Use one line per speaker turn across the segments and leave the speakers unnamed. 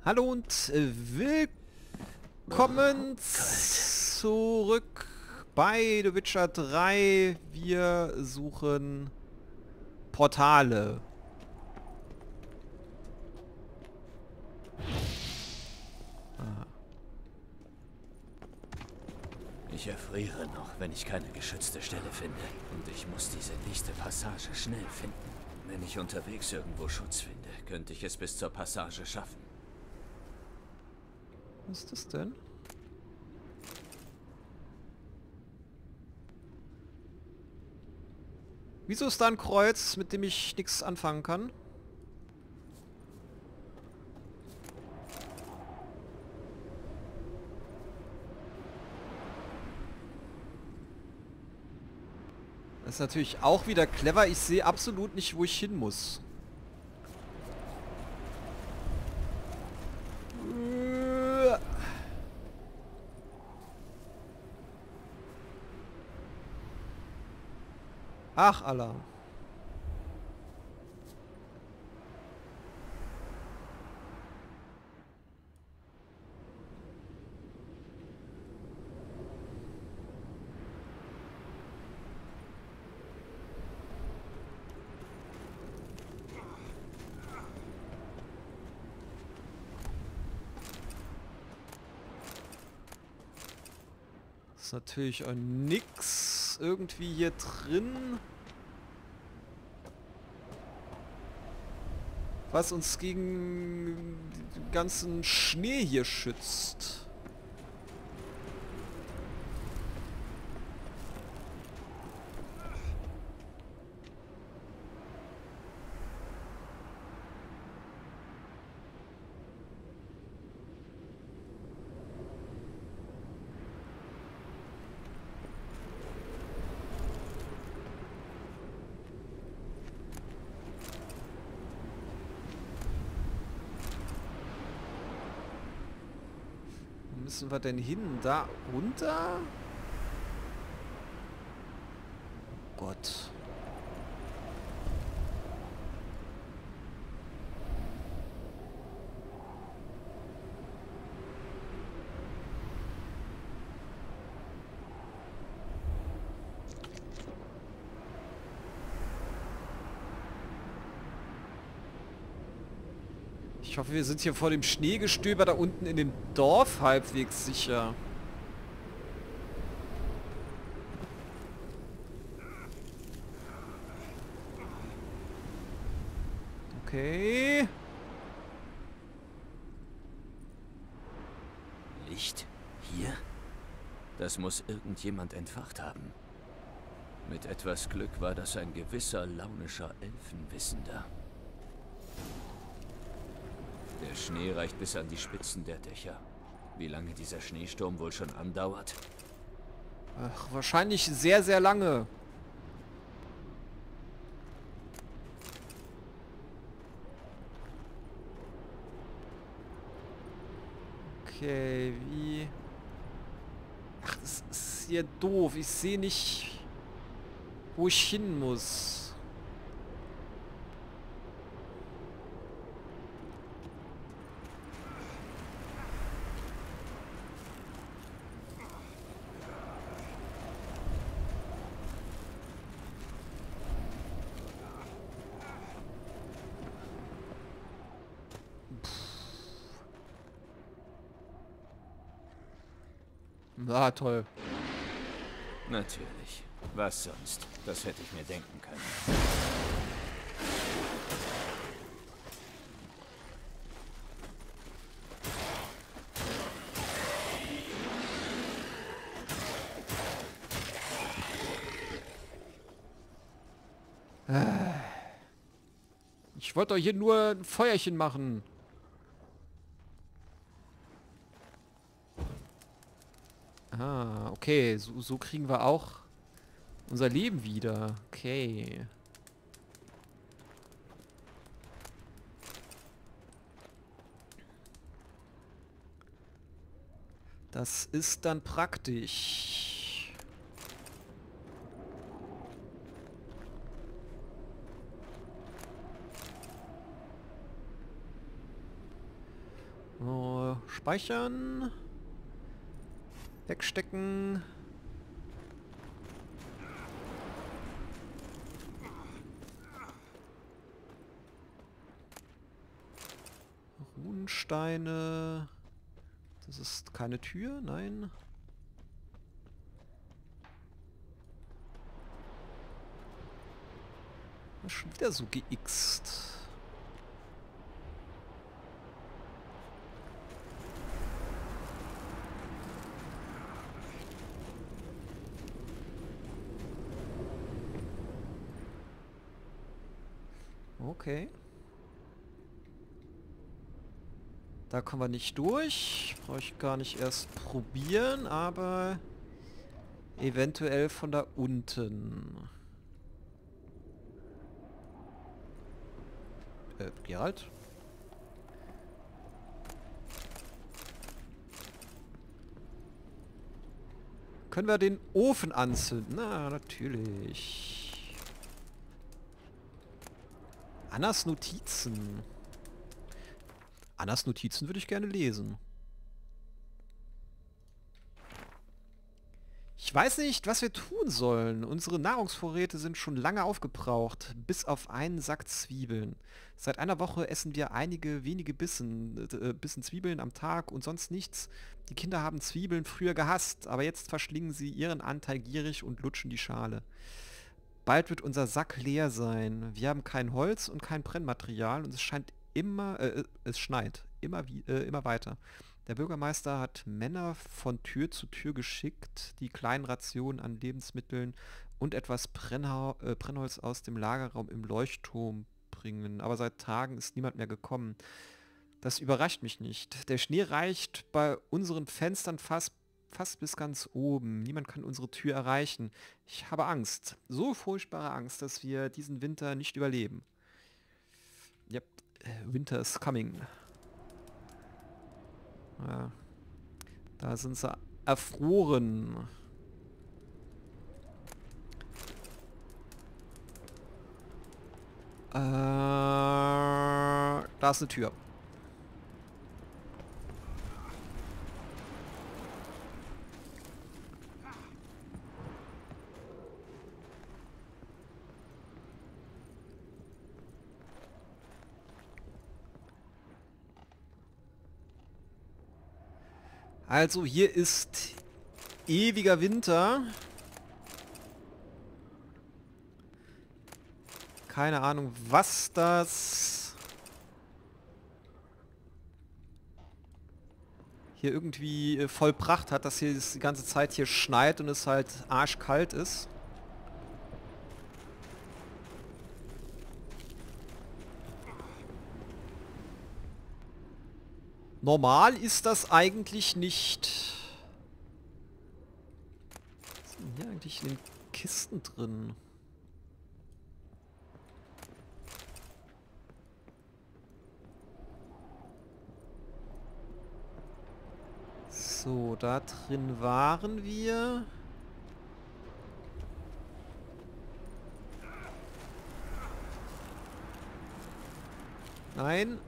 Hallo und willkommen zurück bei The Witcher 3. Wir suchen Portale.
Ich erfriere noch, wenn ich keine geschützte Stelle finde. Und ich muss diese nächste Passage schnell finden. Wenn ich unterwegs irgendwo Schutz finde, könnte ich es bis zur Passage schaffen.
Was ist das denn? Wieso ist da ein Kreuz, mit dem ich nichts anfangen kann? Das ist natürlich auch wieder clever. Ich sehe absolut nicht, wo ich hin muss. Ach, Alarm. Ist natürlich auch nix irgendwie hier drin, was uns gegen den ganzen Schnee hier schützt. Wo müssen wir denn hin? Da runter? Oh Gott. Ich hoffe, wir sind hier vor dem Schneegestöber da unten in dem Dorf halbwegs sicher. Okay.
Licht? Hier? Das muss irgendjemand entfacht haben. Mit etwas Glück war das ein gewisser launischer Elfenwissender. Der Schnee reicht bis an die Spitzen der Dächer. Wie lange dieser Schneesturm wohl schon andauert?
Ach, wahrscheinlich sehr, sehr lange. Okay, wie... Ach, das ist hier doof. Ich sehe nicht, wo ich hin muss. Ah, toll.
Natürlich. Was sonst? Das hätte ich mir denken können.
Ich wollte doch hier nur ein Feuerchen machen. Ah, okay. So kriegen wir auch unser Leben wieder. Okay. Das ist dann praktisch. So, speichern. Wegstecken. Runensteine. Das ist keine Tür, nein. Schon wieder so geixt. Okay. Da kommen wir nicht durch. Brauche ich gar nicht erst probieren, aber eventuell von da unten. Geralt? Können wir den Ofen anzünden? Na, natürlich. Annas Notizen. Annas Notizen würde ich gerne lesen. Ich weiß nicht, was wir tun sollen. Unsere Nahrungsvorräte sind schon lange aufgebraucht, bis auf einen Sack Zwiebeln. Seit einer Woche essen wir einige wenige Bissen Zwiebeln am Tag und sonst nichts. Die Kinder haben Zwiebeln früher gehasst, aber jetzt verschlingen sie ihren Anteil gierig und lutschen die Schale. Bald wird unser Sack leer sein. Wir haben kein Holz und kein Brennmaterial und es schneit immer weiter. Der Bürgermeister hat Männer von Tür zu Tür geschickt, die kleinen Rationen an Lebensmitteln und etwas Brennholz aus dem Lagerraum im Leuchtturm bringen. Aber seit Tagen ist niemand mehr gekommen. Das überrascht mich nicht. Der Schnee reicht bei unseren Fenstern fast bis ganz oben. Niemand kann unsere Tür erreichen. Ich habe Angst. So furchtbare Angst, dass wir diesen Winter nicht überleben. Yep, Winter is coming. Ja. Da sind sie erfroren. Da ist eine Tür. Also hier ist ewiger Winter. Keine Ahnung, was das hier irgendwie vollbracht hat, dass hier die ganze Zeit hier schneit und es halt arschkalt ist. Normal ist das eigentlich nicht. Was ist denn hier eigentlich in den Kisten drin? So, da drin waren wir. Nein.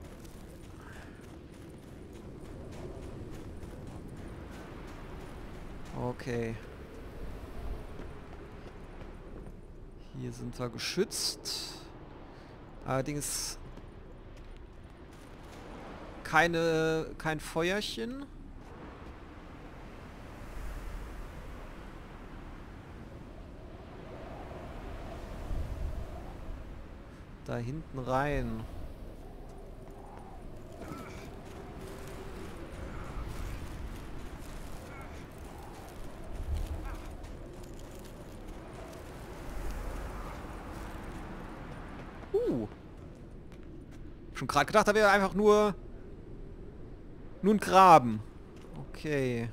Okay. Hier sind wir geschützt. Allerdings kein Feuerchen. Da hinten rein. Schon gerade gedacht, da wäre einfach nur ein Graben. Okay.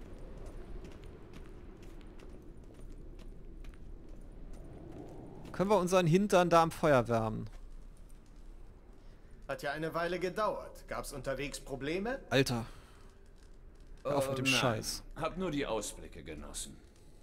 Können wir unseren Hintern da am Feuer wärmen?
Hat ja eine Weile gedauert. Gab's unterwegs Probleme?
Alter. Hör auf mit dem
nein.
Scheiß.
Hab nur die Ausblicke genossen.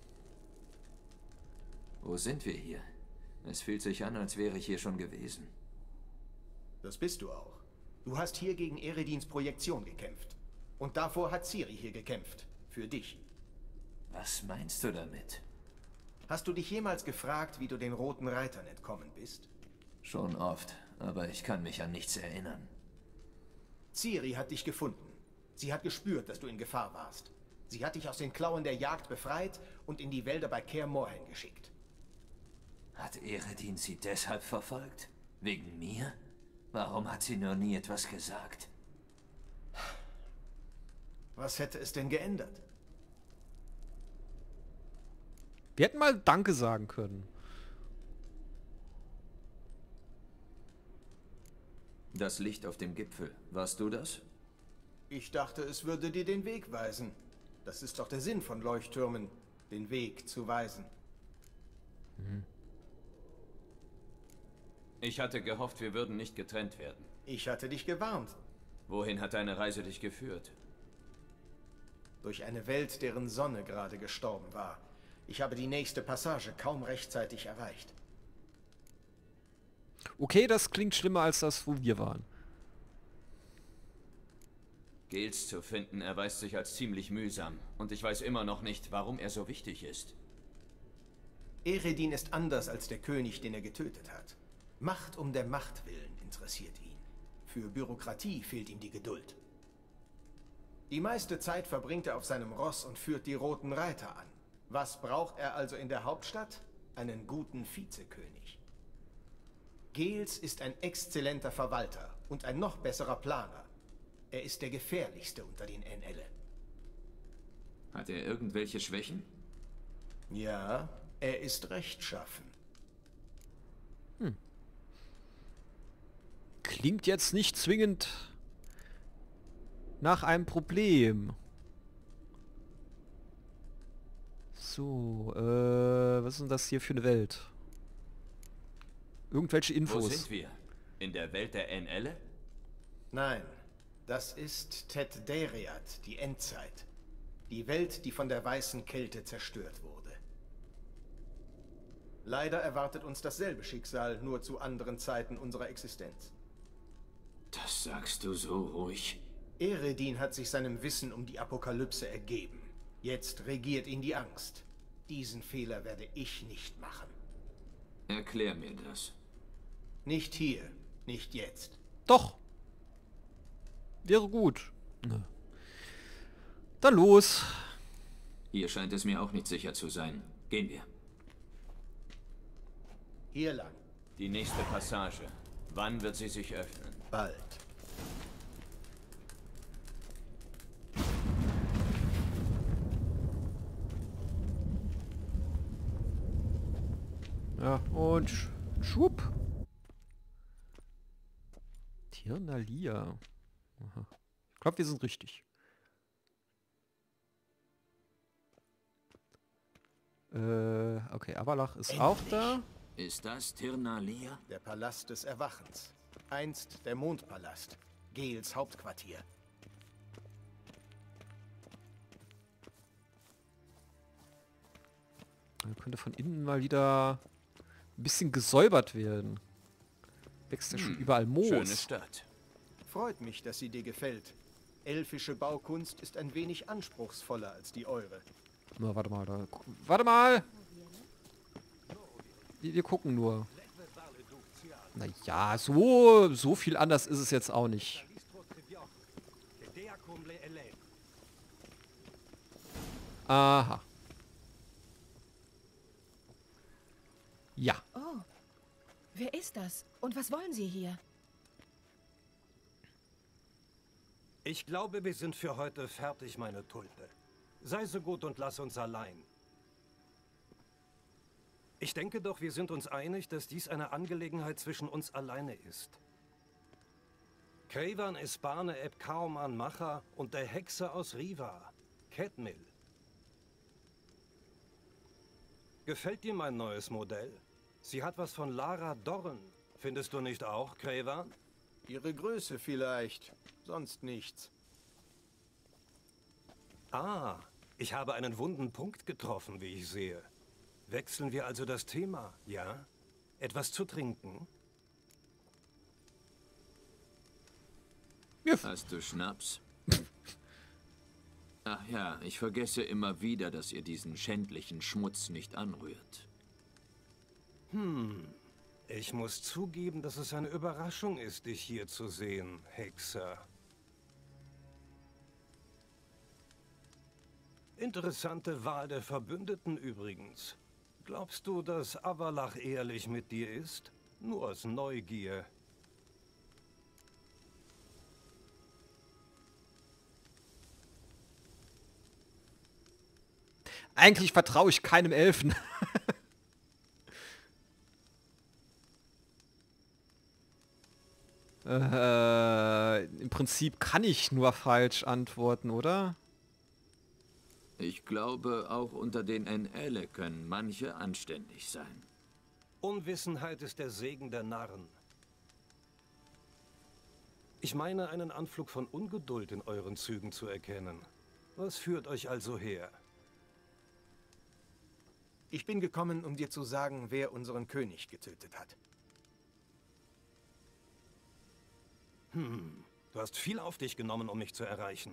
Wo sind wir hier? Es fühlt sich an, als wäre ich hier schon gewesen.
Das bist du auch. Du hast hier gegen Eredins Projektion gekämpft. Und davor hat Ciri hier gekämpft. Für dich.
Was meinst du damit?
Hast du dich jemals gefragt, wie du den Roten Reitern entkommen bist?
Schon oft, aber ich kann mich an nichts erinnern.
Ciri hat dich gefunden. Sie hat gespürt, dass du in Gefahr warst. Sie hat dich aus den Klauen der Jagd befreit und in die Wälder bei Kaer Morhen geschickt.
Hat Eredin sie deshalb verfolgt? Wegen mir? Warum hat sie nur nie etwas gesagt?
Was hätte es denn geändert?
Wir hätten mal Danke sagen können.
Das Licht auf dem Gipfel, warst du das?
Ich dachte, es würde dir den Weg weisen. Das ist doch der Sinn von Leuchttürmen, den Weg zu weisen.
Ich hatte gehofft, wir würden nicht getrennt werden.
Ich hatte dich gewarnt.
Wohin hat deine Reise dich geführt?
Durch eine Welt, deren Sonne gerade gestorben war. Ich habe die nächste Passage kaum rechtzeitig erreicht.
Okay, das klingt schlimmer als das, wo wir waren.
Gils zu finden erweist sich als ziemlich mühsam. Und ich weiß immer noch nicht, warum er so wichtig ist.
Eredin ist anders als der König, den er getötet hat. Macht um der Macht willen interessiert ihn. Für Bürokratie fehlt ihm die Geduld. Die meiste Zeit verbringt er auf seinem Ross und führt die Roten Reiter an. Was braucht er also in der Hauptstadt? Einen guten Vizekönig. Gils ist ein exzellenter Verwalter und ein noch besserer Planer. Er ist der gefährlichste unter den NL.
Hat er irgendwelche Schwächen?
Ja, er ist rechtschaffen.
Klingt jetzt nicht zwingend nach einem Problem. So, was ist denn das hier für eine Welt? Irgendwelche
Wo
Infos.
sind wir? In der Welt der NL?
Nein, das ist Tet Deriat, die Endzeit. Die Welt, die von der weißen Kälte zerstört wurde. Leider erwartet uns dasselbe Schicksal, nur zu anderen Zeiten unserer Existenz.
Das sagst du so ruhig.
Eredin hat sich seinem Wissen um die Apokalypse ergeben. Jetzt regiert ihn die Angst. Diesen Fehler werde ich nicht machen.
Erklär mir das.
Nicht hier, nicht jetzt.
Doch. Wäre gut. Ne. Dann los.
Hier scheint es mir auch nicht sicher zu sein. Gehen wir.
Hier lang,
Die nächste Passage. Wann wird sie sich öffnen?
bald.
Ja, und schwupp. Tirnalia. Aha. Ich glaube, wir sind richtig. Okay, Avalach ist auch da.
Ist das Tirnalia?
Der Palast des Erwachens. Einst der Mondpalast. Gels Hauptquartier.
Könnte von innen mal wieder ein bisschen gesäubert werden. Wächst ja schon überall Moos.
Schöne Stadt.
Freut mich, dass sie dir gefällt. Elfische Baukunst ist ein wenig anspruchsvoller als die eure.
Na, warte mal, da. Warte mal! Wir gucken nur. Naja, so viel anders ist es jetzt auch nicht. Aha. Ja.
Oh, wer ist das? Und was wollen Sie hier?
Ich glaube, wir sind für heute fertig, meine Tulpe. Sei so gut und lass uns allein. Ich denke doch, wir sind uns einig, dass dies eine Angelegenheit zwischen uns alleine ist. Cravan Espane Eb Kaoman Macha und der Hexe aus Riva, Kedmil. Gefällt dir mein neues Modell? Sie hat was von Lara Dorren. Findest du nicht auch, Cravan?
Ihre Größe vielleicht, sonst nichts.
Ah, ich habe einen wunden Punkt getroffen, wie ich sehe. Wechseln wir also das Thema, ja? Etwas zu trinken?
Hast du Schnaps? Ach ja, ich vergesse immer wieder, dass ihr diesen schändlichen Schmutz nicht anrührt.
Ich muss zugeben, dass es eine Überraschung ist, dich hier zu sehen, Hexer. Interessante Wahl der Verbündeten übrigens. Glaubst du, dass Avallac'h ehrlich mit dir ist? Nur aus Neugier.
Eigentlich vertraue ich keinem Elfen. Im Prinzip kann ich nur falsch antworten, oder?
Ich glaube, auch unter den NL können manche anständig sein.
Unwissenheit ist der Segen der Narren. Ich meine, einen Anflug von Ungeduld in euren Zügen zu erkennen. Was führt euch also her?
Ich bin gekommen, um dir zu sagen, wer unseren König getötet hat.
Du hast viel auf dich genommen, um mich zu erreichen.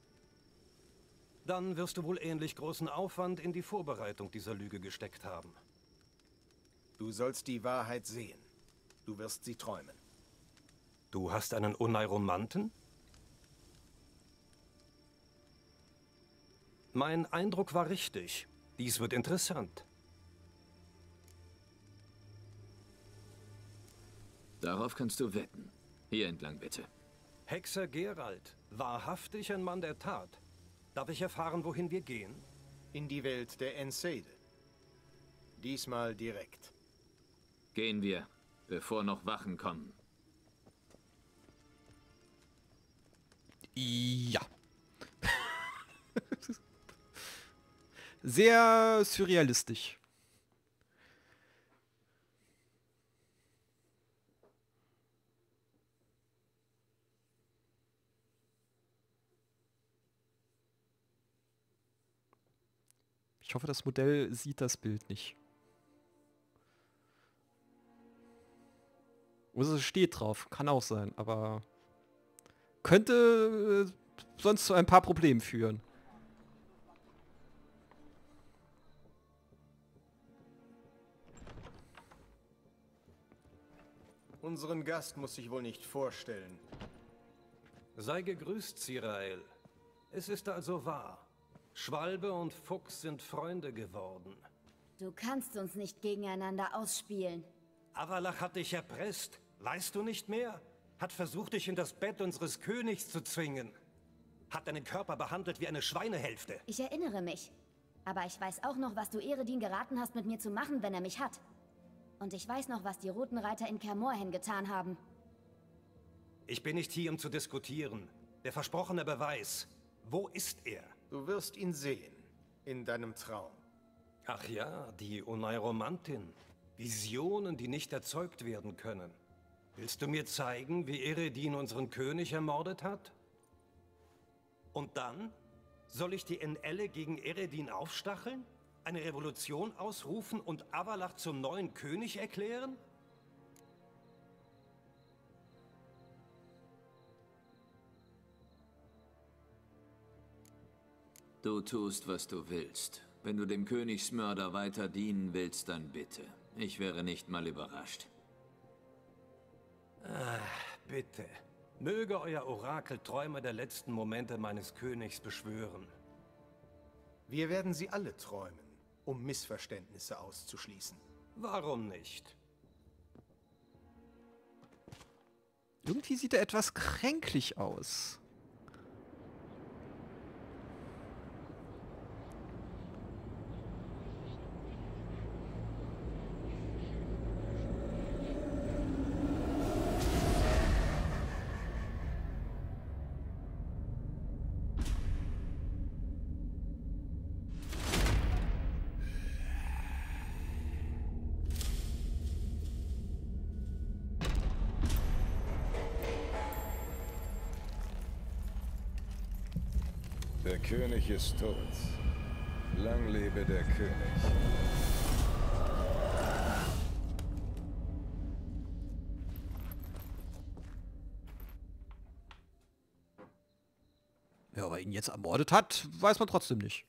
Dann wirst du wohl ähnlich großen Aufwand in die Vorbereitung dieser Lüge gesteckt haben.
Du sollst die Wahrheit sehen. Du wirst sie träumen.
Du hast einen Oneiromanten? Mein Eindruck war richtig. Dies wird interessant.
Darauf kannst du wetten. Hier entlang bitte.
Hexer Geralt, wahrhaftig ein Mann der Tat. Darf ich erfahren, wohin wir gehen?
In die Welt der Enseide. Diesmal direkt.
Gehen wir, bevor noch Wachen kommen.
Ja. Sehr surrealistisch. Ich hoffe, das Modell sieht das Bild nicht. Oder es steht drauf. Kann auch sein, aber könnte sonst zu ein paar Problemen führen.
Unseren Gast muss sich wohl nicht vorstellen.
Sei gegrüßt, Zirael. Es ist also wahr. Schwalbe und Fuchs sind Freunde geworden.
Du kannst uns nicht gegeneinander ausspielen.
Avallac'h hat dich erpresst. Weißt du nicht mehr? Hat versucht, dich in das Bett unseres Königs zu zwingen. Hat deinen Körper behandelt wie eine Schweinehälfte.
Ich erinnere mich. Aber ich weiß auch noch, was du Eredin geraten hast, mit mir zu machen, wenn er mich hat. Und ich weiß noch, was die Roten Reiter in Kaer Morhen getan haben.
Ich bin nicht hier, um zu diskutieren. Der versprochene Beweis. Wo ist er?
Du wirst ihn sehen. In deinem Traum.
Ach ja, die Oneiromantin. Visionen, die nicht erzeugt werden können. Willst du mir zeigen, wie Eredin unseren König ermordet hat? Und dann? Soll ich die NL gegen Eredin aufstacheln? Eine Revolution ausrufen und Avallac'h zum neuen König erklären?
Du tust, was du willst. Wenn du dem Königsmörder weiter dienen willst, dann bitte. Ich wäre nicht mal überrascht.
Bitte. Möge euer Orakel Träume der letzten Momente meines Königs beschwören.
Wir werden sie alle träumen, um Missverständnisse auszuschließen.
Warum nicht?
Irgendwie sieht er etwas kränklich aus.
Der König ist tot. Lang lebe der König.
Ja, aber ihn jetzt ermordet hat, weiß man trotzdem nicht.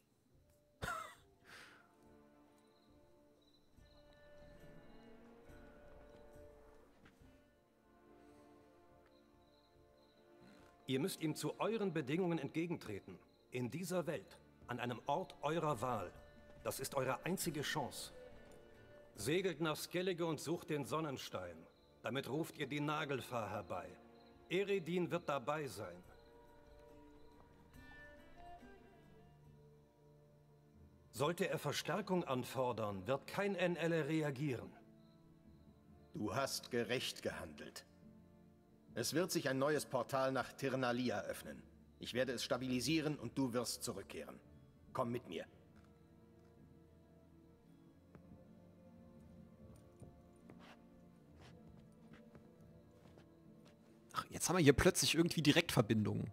Ihr müsst ihm zu euren Bedingungen entgegentreten. In dieser Welt, an einem Ort eurer Wahl. Das ist eure einzige Chance. Segelt nach Skellige und sucht den Sonnenstein. Damit ruft ihr die Nagelfar herbei. Eredin wird dabei sein. Sollte er Verstärkung anfordern, wird kein NL reagieren.
Du hast gerecht gehandelt. Es wird sich ein neues Portal nach Tirnalia öffnen. Ich werde es stabilisieren und du wirst zurückkehren. Komm mit mir.
Ach, jetzt haben wir hier plötzlich irgendwie Direktverbindungen.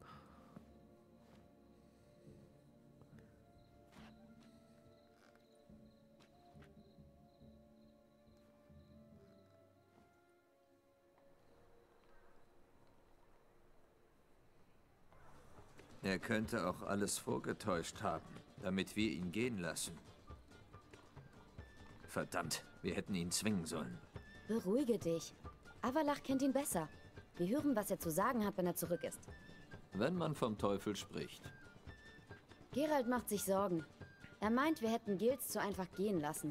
Er könnte auch alles vorgetäuscht haben, damit wir ihn gehen lassen. Verdammt, wir hätten ihn zwingen sollen.
Beruhige dich. Avalach kennt ihn besser. Wir hören, was er zu sagen hat, wenn er zurück ist.
Wenn man vom Teufel spricht.
Geralt macht sich Sorgen. Er meint, wir hätten Gilz zu einfach gehen lassen.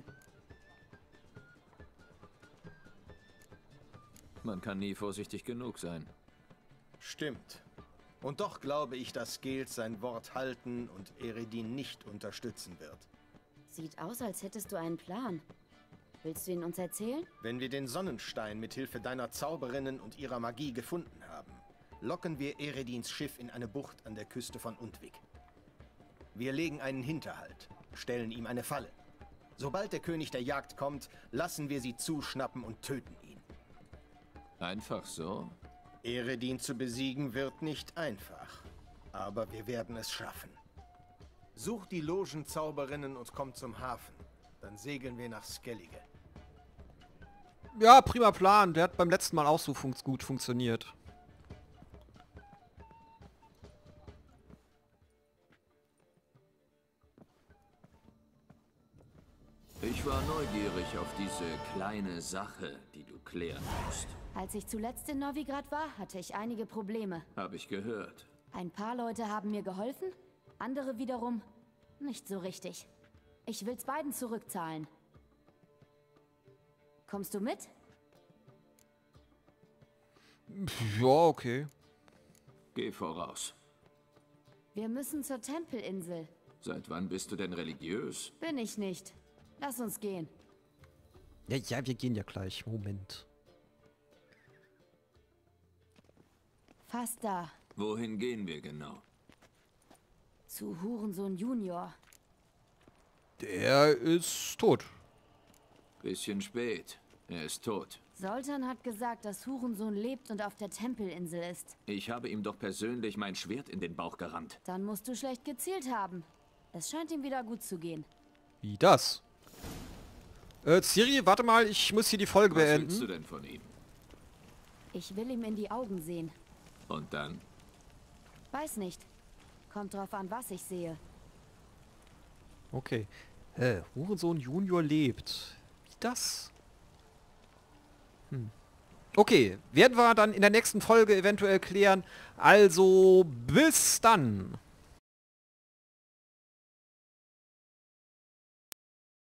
Man kann nie vorsichtig genug sein.
Stimmt. Und doch glaube ich, dass Gilz sein Wort halten und Eredin nicht unterstützen wird.
Sieht aus, als hättest du einen Plan. Willst du ihn uns erzählen?
Wenn wir den Sonnenstein mit Hilfe deiner Zauberinnen und ihrer Magie gefunden haben, locken wir Eredins Schiff in eine Bucht an der Küste von Undvik. Wir legen einen Hinterhalt, stellen ihm eine Falle. Sobald der König der Jagd kommt, lassen wir sie zuschnappen und töten ihn.
Einfach so?
Eredin zu besiegen wird nicht einfach, aber wir werden es schaffen. Such die Logenzauberinnen und komm zum Hafen. Dann segeln wir nach Skellige.
Ja, prima Plan. Der hat beim letzten Mal auch so gut funktioniert.
Ich war neugierig auf diese kleine Sache, die du klären musst.
Als ich zuletzt in Novigrad war, hatte ich einige Probleme.
Habe ich gehört.
Ein paar Leute haben mir geholfen, andere wiederum nicht so richtig. Ich will's beiden zurückzahlen. Kommst du mit?
Ja, okay.
Geh voraus.
Wir müssen zur Tempelinsel.
Seit wann bist du denn religiös?
Bin ich nicht. Lass uns gehen.
Ja, wir gehen ja gleich. Moment.
Fast da.
Wohin gehen wir genau?
Zu Hurensohn Junior.
Der ist tot.
Bisschen spät. Er ist tot.
Zoltan hat gesagt, dass Hurensohn lebt und auf der Tempelinsel ist.
Ich habe ihm doch persönlich mein Schwert in den Bauch gerammt.
Dann musst du schlecht gezielt haben. Es scheint ihm wieder gut zu gehen.
Wie das? Ciri, warte mal, ich muss hier die Folge
Was
beenden.
willst du denn von ihm?
Ich will ihm in die Augen sehen.
Und dann?
Weiß nicht. Kommt drauf an, was ich sehe.
Okay. Hurensohn Junior lebt. Wie das? Okay, werden wir dann in der nächsten Folge eventuell klären. Also, bis dann.